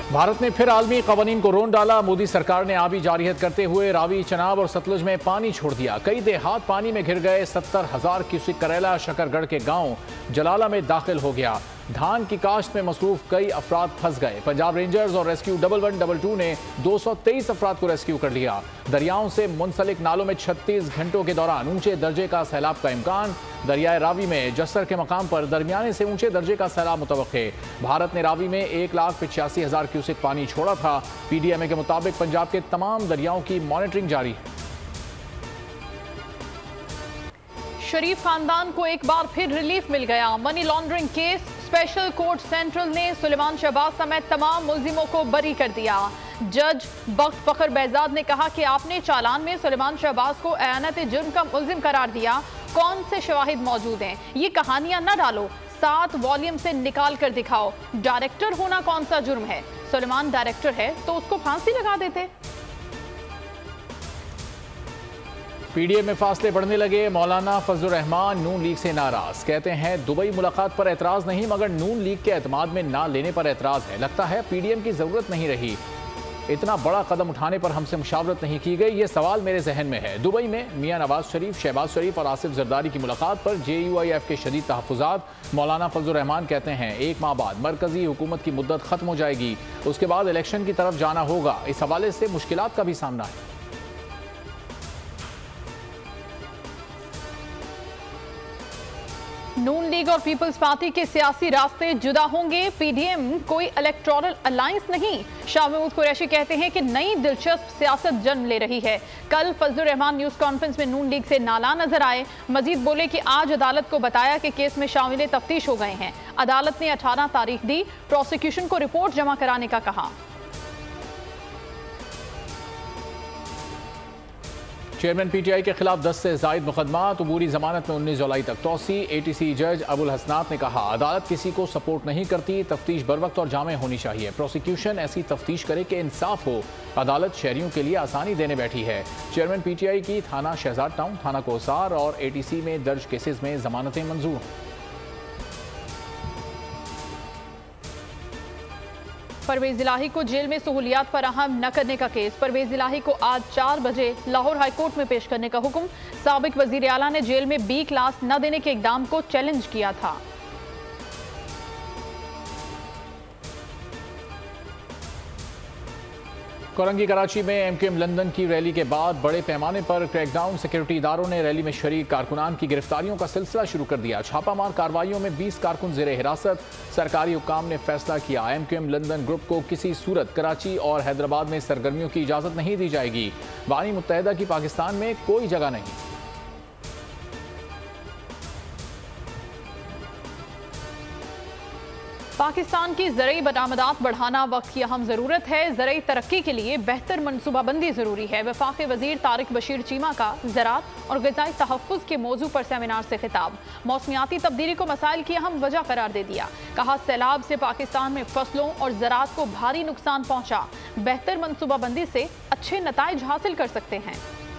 भारत ने फिर आलमी कवानीन को रोन डाला। मोदी सरकार ने आबी जारियत करते हुए रावी, चनाब और सतलुज में पानी छोड़ दिया। कई देहात पानी में घिर गए। 70,000 क्यूसेक करेला शकरगढ़ के गांव जलाला में दाखिल हो गया। धान की काश्त में मसरूफ कई अफराद फंस गए। पंजाब रेंजर्स और रेस्क्यू 1112 ने 223 अफराद को रेस्क्यू कर लिया। दरियाओं से मुंसलिक नालों में 36 घंटों के दौरान ऊंचे दर्जे का सैलाब का इम्कान। दरियाए रावी में जस्सर के मकाम पर दरमियाने से ऊंचे दर्जे का सैलाब मुतवक्के। भारत ने रावी में 1,85,000 क्यूसेक पानी छोड़ा था। पीडीएमए के मुताबिक पंजाब के तमाम दरियाओं की मॉनिटरिंग जारी है। शरीफ खानदान को एक बार फिर रिलीफ मिल गया। Money laundering case special court central ने सुलेमान शहबाज समेत तमाम मुल्जिमों को बरी कर दिया। जज बख्त फखर बेहजाद ने कहा कि आपने चालान में सुलेमान शहबाज को एयानत जुर्म का मुल्जिम करार दिया। कौन से शवाहिद मौजूद हैं? ये कहानियां न डालो, 7 वॉल्यूम से निकाल कर दिखाओ। डायरेक्टर होना कौन सा जुर्म है? सुलेमान डायरेक्टर है तो उसको फांसी लगा देते। पीडीएम में फासले बढ़ने लगे। मौलाना फजलुर रहमान नून लीग से नाराज। कहते हैं दुबई मुलाकात पर एतराज नहीं मगर नून लीग के एतमाद में ना लेने पर एतराज है। लगता है पीडीएम की जरूरत नहीं रही। इतना बड़ा कदम उठाने पर हमसे मुशावरत नहीं की गई, ये सवाल मेरे जहन में है। दुबई में मियां नवाज शरीफ, शहबाज शरीफ और आसिफ जरदारी की मुलाकात पर JUIF के शदीद तहफ़्फ़ुज़ात। मौलाना फजलुर रहमान कहते हैं 1 माह बाद मरकजी हुकूमत की मुद्दत खत्म हो जाएगी, उसके बाद इलेक्शन की तरफ जाना होगा। इस हवाले से मुश्किलात का भी सामना है। नून लीग और पीपल्स पार्टी के सियासी रास्ते जुदा होंगे। पीडीएम कोई इलेक्टोरल अलायंस नहीं। शाह महमूद कुरैशी कहते हैं कि नई दिलचस्प सियासत जन्म ले रही है। कल फजलुर रहमान न्यूज कॉन्फ्रेंस में नून लीग से नाला नजर आए। मजीद बोले कि आज अदालत को बताया कि केस में शामिल तफ्तीश हो गए हैं। अदालत ने 18 तारीख दी। प्रोसिक्यूशन को रिपोर्ट जमा कराने का कहा। चेयरमैन पीटीआई के खिलाफ 10 से जायद मुकदमात। अबूरी जमानत में 19 जुलाई तक तोसी। ATC जज अबुल हसनात ने कहा अदालत किसी को सपोर्ट नहीं करती, तफ्तीश बरवक्त और जामे होनी चाहिए। प्रोसिक्यूशन ऐसी तफ्तीश करे कि इंसाफ हो। अदालत शहरियों के लिए आसानी देने बैठी है। चेयरमैन पीटीआई की थाना शहजाद टाउन, थाना कोसार और ATC में दर्ज केसेस में जमानतें मंजूर। परवेज इलाही को जेल में सहूलियात फराहम न करने का केस। परवेज इलाही को आज 4 बजे लाहौर हाई कोर्ट में पेश करने का हुक्म। साबिक वजीर आला ने जेल में B क्लास न देने के इकदाम को चैलेंज किया था। कोरंगी कराची में MQM लंदन की रैली के बाद बड़े पैमाने पर क्रैकडाउन। सिक्योरिटी इदारों ने रैली में शरीक कारकुनान की गिरफ्तारियों का सिलसिला शुरू कर दिया। छापामार कार्रवाइयों में 20 कारकुन जेर हिरासत। सरकारी हुक्काम ने फैसला किया MQM लंदन ग्रुप को किसी सूरत कराची और हैदराबाद में सरगर्मियों की इजाजत नहीं दी जाएगी। बानी मुत्तहिदा की पाकिस्तान में कोई जगह नहीं। पाकिस्तान की ज़रई बरामदात बढ़ाना वक्त की अहम ज़रूरत है। ज़रई तरक्की के लिए बेहतर मनसूबाबंदी ज़रूरी है। वफाकी वज़ीर तारिक बशीर चीमा का ज़राअत और ग़िज़ाई तहफ़्फ़ुज़ के मौजू पर सेमिनार से खिताब। मौसमियाती तब्दीली को मसाइल की अहम वजह करार दे दिया। कहा सैलाब से पाकिस्तान में फसलों और ज़राअत को भारी नुकसान पहुँचा। बेहतर मनसूबाबंदी से अच्छे नताइज हासिल कर सकते हैं।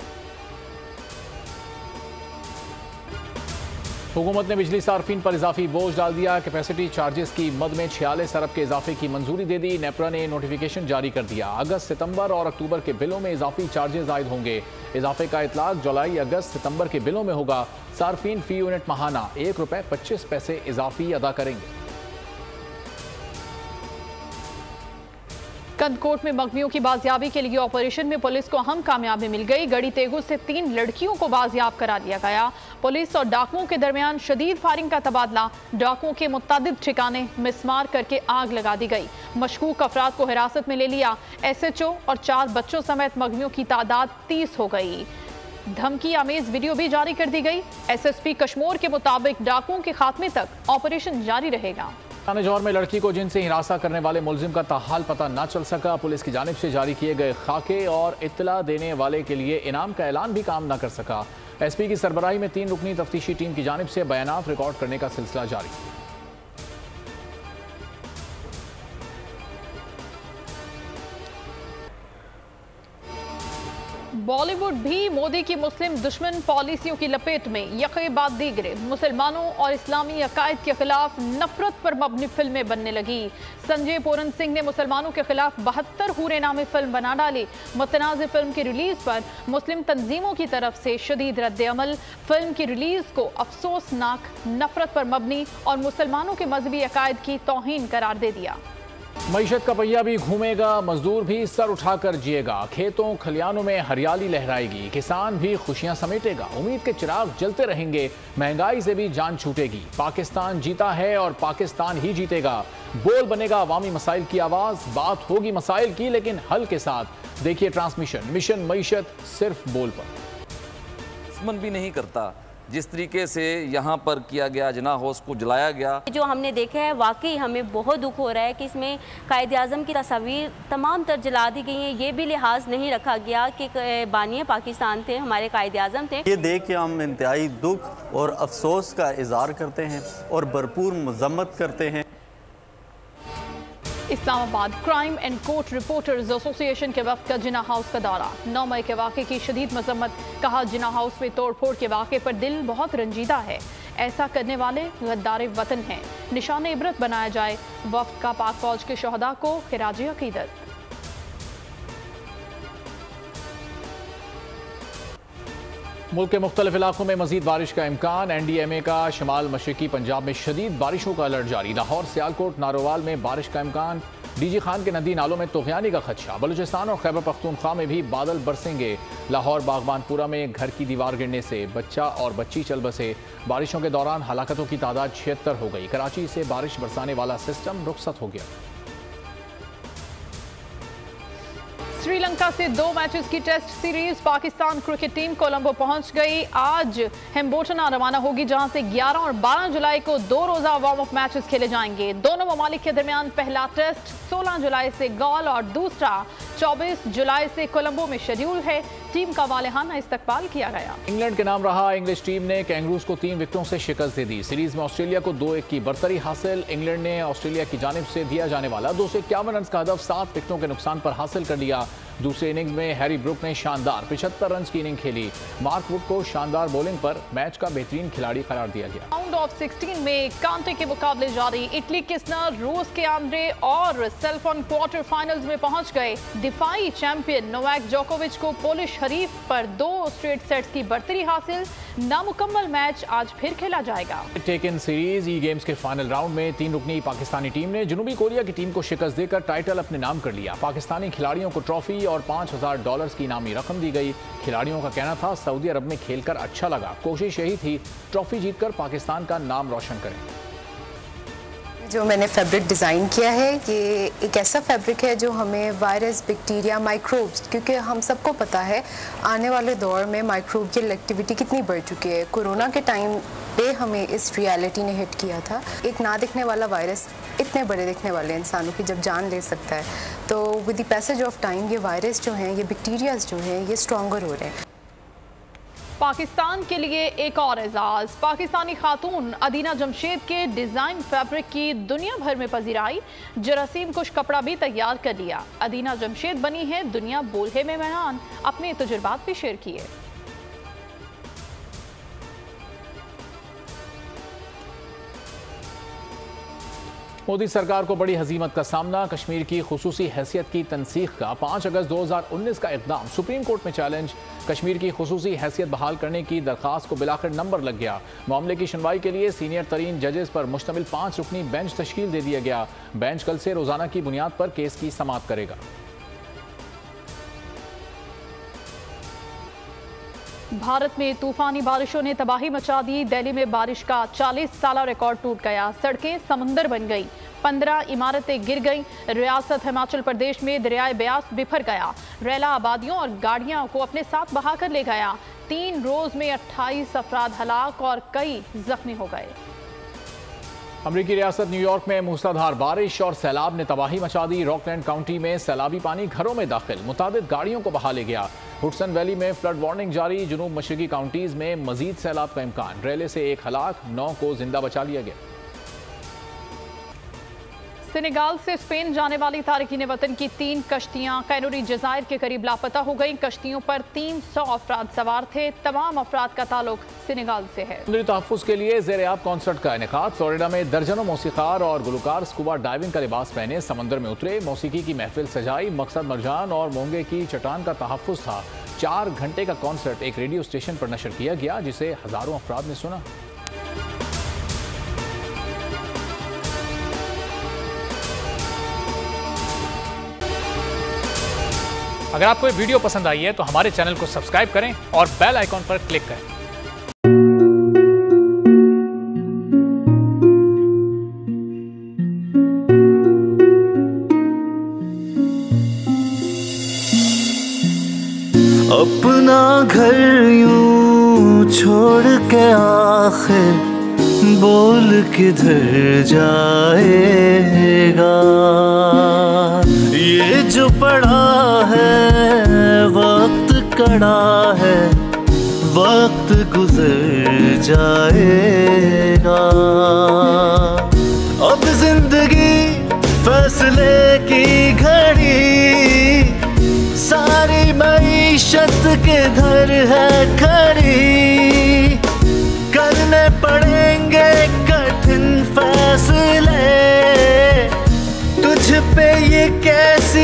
हुकूमत ने बिजली सार्फिन पर इजाफी बोझ डाल दिया। कैपेसिटी चार्जेस की मद में 46 अरब के इजाफे की मंजूरी दे दी। नेपरा ने नोटिफिकेशन जारी कर दिया। अगस्त, सितंबर और अक्टूबर के बिलों में इजाफी चार्जेस आयद होंगे। इजाफे का इतलाक जुलाई, अगस्त, सितंबर के बिलों में होगा। सार्फिन फी यूनिट माहाना ₹1.25 इजाफी अदा करेंगे। कंदकोट में मगवियों की बाजियाबी के लिए ऑपरेशन में पुलिस को अहम कामयाबी मिल गई। गड़ी तेगू से 3 लड़कियों को बाजियाब करा दिया गया। पुलिस और डाकुओं के दरमियान शदीद फायरिंग का तबादला। डाकुओं के मुत्तादिद ठिकाने मिसमार करके आग लगा दी गई। मशकूक अफराद को हिरासत में ले लिया। SHO और 4 बच्चों समेत मगवियों की तादाद 30 हो गई। धमकी आमेज वीडियो भी जारी कर दी गई। SSP कश्मोर के मुताबिक डाकुओं के खात्मे तक ऑपरेशन जारी रहेगा। जौहर में लड़की को जिनसे हिरासा करने वाले मुलजिम का ताहाल पता न चल सका। पुलिस की जानिब से जारी किए गए खाके और इत्तला देने वाले के लिए इनाम का ऐलान भी काम न कर सका। SP की सरबराही में 3 रुकनी तफ्तीशी टीम की जानिब से बयानात रिकॉर्ड करने का सिलसिला जारी। बॉलीवुड भी मोदी की मुस्लिम दुश्मन पॉलिसियों की लपेट में। यक़े बाद दीगरे मुसलमानों और इस्लामी अकायद के खिलाफ नफरत पर मबनी फिल्में बनने लगी। संजय पूरन सिंह ने मुसलमानों के खिलाफ 72 हूरे नामे फिल्म बना डाली। मुतनाज़ फिल्म की रिलीज पर मुस्लिम तंजीमों की तरफ से शदीद रद्द-ए-अमल। फिल्म की रिलीज को अफसोसनाक, नफरत पर मबनी और मुसलमानों के मजहबी अकायद की तौहीन करार दे दिया। मईशत का पहिया भी घूमेगा, मजदूर भी सर उठाकर जिएगा, खेतों खलियानों में हरियाली लहराएगी, किसान भी खुशियां समेटेगा, उम्मीद के चिराग जलते रहेंगे, महंगाई से भी जान छूटेगी। पाकिस्तान जीता है और पाकिस्तान ही जीतेगा। बोल बनेगा अवामी मसाइल की आवाज, बात होगी मसाइल की लेकिन हल के साथ। देखिए ट्रांसमिशन मिशन मईशत सिर्फ बोल पर। दुश्मन भी नहीं करता जिस तरीके से यहाँ पर किया गया, जना हाउस को जलाया गया। जो हमने देखा है वाकई हमें बहुत दुख हो रहा है कि इसमें कायद आज़म की तस्वीर तमाम तर जला दी गई हैं। ये भी लिहाज नहीं रखा गया कि बानी पाकिस्तान थे, हमारे कायद आज़म थे। ये देख के हम इंतहाई दुख और अफसोस का इज़हार करते हैं और भरपूर मजम्मत करते हैं। Islamabad crime and court reporters association के वक्त का जिना हाउस का दौरा। 9 मई के वाक़े की शदीद मजम्मत। कहा जिना हाउस में तोड़फोड़ के वाक़े पर दिल बहुत रंजीदा है। ऐसा करने वाले गद्दार वतन हैं। निशान इबरत बनाया जाए। वफ्द का पाक फौज के शहदा को खिराज अकीदत। मुल्क के मुख्तलिफ इलाकों में मजीद बारिश का इम्कान। NDMA का शमाल मशरकी पंजाब में शदीद बारिशों का अलर्ट जारी। लाहौर, सियालकोट, नारोवाल में बारिश का इम्कान। DG खान के नदी नालों में तूफ़ानी का खदशा। बलूचिस्तान और खैबर पख्तूनख्वा में भी बादल बरसेंगे। लाहौर बागबानपुरा में घर की दीवार गिरने से बच्चा और बच्ची चल बसे। बारिशों के दौरान हलाकतों की तादाद 76 हो गई। कराची से बारिश बरसाने वाला सिस्टम रुखसत हो गया। श्रीलंका से 2 मैचेस की test series. Pakistan cricket team Colombo पहुंच गई। आज हेम्बोटना रवाना होगी, जहां से 11 और 12 जुलाई को 2 रोजा वार्म अप मैचेस खेले जाएंगे। दोनों ममालिक के दरमियान पहला टेस्ट 16 जुलाई से गॉल और दूसरा 24 जुलाई से कोलंबो में शेड्यूल है। टीम का वालेहाना इस्तकबाल किया गया। इंग्लैंड के नाम रहा इंग्लिश टीम ने कैंगरूज को 3 विकेटों से शिकस्त दे दी। सीरीज में ऑस्ट्रेलिया को 2-1 की बरतरी हासिल। इंग्लैंड ने ऑस्ट्रेलिया की जानिब से दिया जाने वाला 251 रन का हदफ 7 विकेटों के नुकसान पर हासिल कर लिया। दूसरे इनिंग्स में हैरी ब्रुक ने शानदार 75 रन की इनिंग खेली। मार्क वुड को शानदार बॉलिंग पर मैच का बेहतरीन खिलाड़ी करार दिया गया। राउंड ऑफ 16 में कांटे के मुकाबले जारी। इटली किस्नर, रूस के आंद्रे और सेल्फोन क्वार्टर फाइनल्स में पहुंच गए। दिफाई चैंपियन नोवाक जोकोविच को पोलिश हरीफ पर 2 स्ट्रेट सेट्स की बरतरी हासिल। नामुकम्मल मैच आज फिर खेला जाएगा। टेकन सीरीज ई गेम्स के फाइनल राउंड में 3 रुकनी पाकिस्तानी टीम ने जनूबी कोरिया की टीम को शिकस्त देकर टाइटल अपने नाम कर लिया। पाकिस्तानी खिलाड़ियों को ट्रॉफी और $5000 की इनामी रकम दी गई। खिलाड़ियों का कहना था सऊदी अरब में खेलकर अच्छा लगा, कोशिश यही थी ट्रॉफी जीतकर पाकिस्तान का नाम रोशन करें। जो मैंने फैब्रिक डिज़ाइन किया है ये एक ऐसा फैब्रिक है जो हमें वायरस, बैक्टीरिया, माइक्रोब्स, क्योंकि हम सबको पता है आने वाले दौर में माइक्रोबियल एक्टिविटी कितनी बढ़ चुकी है। कोरोना के टाइम पे हमें इस रियलिटी ने हिट किया था। एक ना दिखने वाला वायरस इतने बड़े दिखने वाले इंसानों की जब जान ले सकता है, तो with the passage of time ये वायरस जो हैं, ये बैक्टीरियाज जो हैं, ये स्ट्रॉन्गर हो रहे हैं। पाकिस्तान के लिए एक और एजाज। पाकिस्तानी खातून अदीना जमशेद के डिज़ाइन फैब्रिक की दुनिया भर में पजीराई। जरासीम कुछ कपड़ा भी तैयार कर लिया। अदीना जमशेद बनी है दुनिया बोलहे में मेहमान। अपने तजुर्बात भी शेयर किए। मोदी सरकार को बड़ी हजीमत का सामना। कश्मीर की खुसूसी हैसियत की तनसीख का 5 अगस्त 2019 का इक़दाम सुप्रीम कोर्ट में चैलेंज। कश्मीर की खुसूसी हैसियत बहाल करने की दरख्वास्त को बिलाखिर नंबर लग गया। मामले की सुनवाई के लिए सीनियर तरीन जजेस पर मुश्तमिल 5 रुकनी बेंच तश्कील दे दिया गया। बेंच कल से रोजाना की बुनियाद पर केस की समाअत करेगा। भारत में तूफानी बारिशों ने तबाही मचा दी। दिल्ली में बारिश का 40 साला रिकॉर्ड टूट गया। सड़कें समंदर बन गई। 15 इमारतें गिर गईं। रियासत हिमाचल प्रदेश में दरियाए ब्यास बिफर गया। रेला आबादियों और गाड़ियों को अपने साथ बहाकर ले गया। 3 रोज में 28 अफराद हलाक और कई जख्मी हो गए। अमरीकी रियासत न्यूयॉर्क में मूसलाधार बारिश और सैलाब ने तबाही मचा दी। रॉकलैंड काउंटी में सैलाबी पानी घरों में दाखिल, मुतादिद गाड़ियों को बहा ले गया। हुडसन वैली में फ्लड वार्निंग जारी। जनूब मशरकी काउंटीज में मजीद सैलाब का इम्कान। रेले से 1 हलाक, 9 को जिंदा बचा लिया गया। सेनेगाल से स्पेन जाने वाली तारकीन वतन की 3 कश्तियां कैनूरी जज़ायर के करीब लापता हो गईं। कश्तियों पर 300 अफराद सवार थे। तमाम अफराद का ताल्लुक सेनेगाल से है। समुद्री तहफ़्फ़ुज़ के लिए ज़ेर-ए-आब कॉन्सर्ट का इनेकाद। फ्लोरिडा में दर्जनों मौसीक़ार और गुलकार स्कूबा डाइविंग का लिबास पहने समंदर में उतरे। मौसीकी की महफिल सजाई। मकसद मरजान और मोंगे की चट्टान का तहफ़्फ़ुज़ था। 4 घंटे का कॉन्सर्ट एक रेडियो स्टेशन पर नशर किया गया, जिसे हज़ारों अफराद ने सुना। अगर आपको ये वीडियो पसंद आई है तो हमारे चैनल को सब्सक्राइब करें और बेल आइकॉन पर क्लिक करें। अपना घर यूं छोड़ के आखिर बोल किधर जाएगा। ये जो पड़ा है वक्त कड़ा है, वक्त गुजर जाएगा। अब जिंदगी फैसले की घड़ी, सारी मईशत किधर है खड़ी। करने पड़ेंगे कठिन फैसले, तुझ पे ये कैसी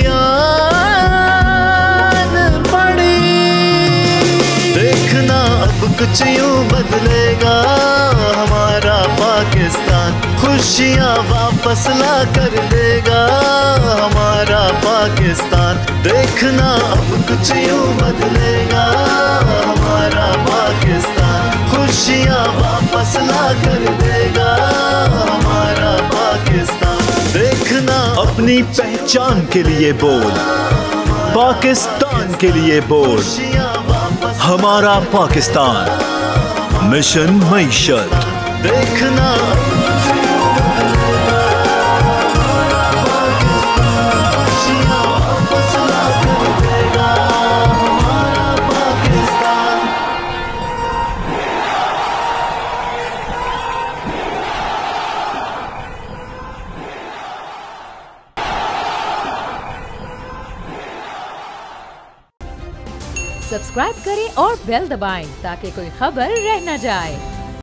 आन पड़ी। देखना अब कुछ यूं बदलेगा हमारा पाकिस्तान, खुशियाँ वापस ला कर देगा हमारा पाकिस्तान। देखना अब कुछ यूं बदलेगा हमारा पाकिस्तान, खुशियाँ वापस ला कर देगा हमारा पाकिस्तान। देखना अपनी पहचान के लिए बोल, पाकिस्तान के लिए बोल, हमारा पाकिस्तान, मिशन मईशत। देखना सब्सक्राइब करें और बेल दबाएं ताकि कोई खबर रह न जाए।